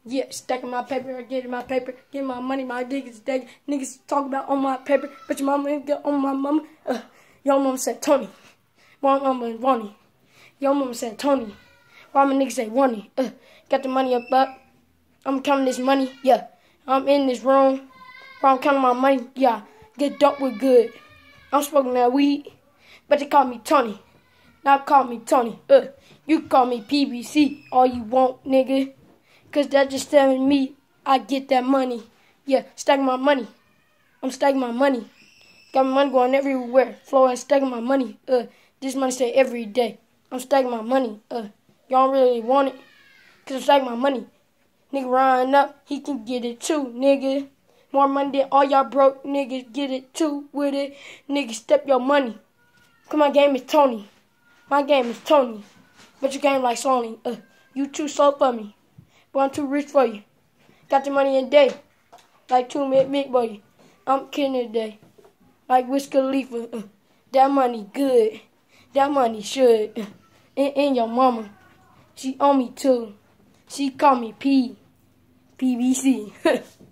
Yeah, stacking my paper, getting my paper, getting my money, my niggas talk about on my paper, but your mama ain't got on my mama. Your mama said Tony. My mama is Ronnie. Your mama said Tony. Why my niggas say Ronnie? Got the money up. I'm counting this money, yeah. I'm in this room. While I'm counting my money, yeah. Get dope with good. I'm smoking that weed, but they call me Tony. Now call me Tony. You call me PBC all you want, nigga. Cause that just telling me I get that money. Yeah, stacking my money. I'm stacking my money. Got my money going everywhere. Flowing, stacking my money. This money stay every day. I'm stacking my money. Y'all don't really want it. Cause I'm stacking my money. Nigga riding up, he can get it too, nigga. More money than all y'all broke niggas, get it too with it. Nigga, step your money. Cause my game is Tony. My game is Tony. But your game like Sony. You too slow for me. But I'm too rich for you. Got the money in a day. Like 2 big boy. I'm kidding today. Like Wiz Khalifa. That money good. That money should. And your mama. She on me too. She call me PBC.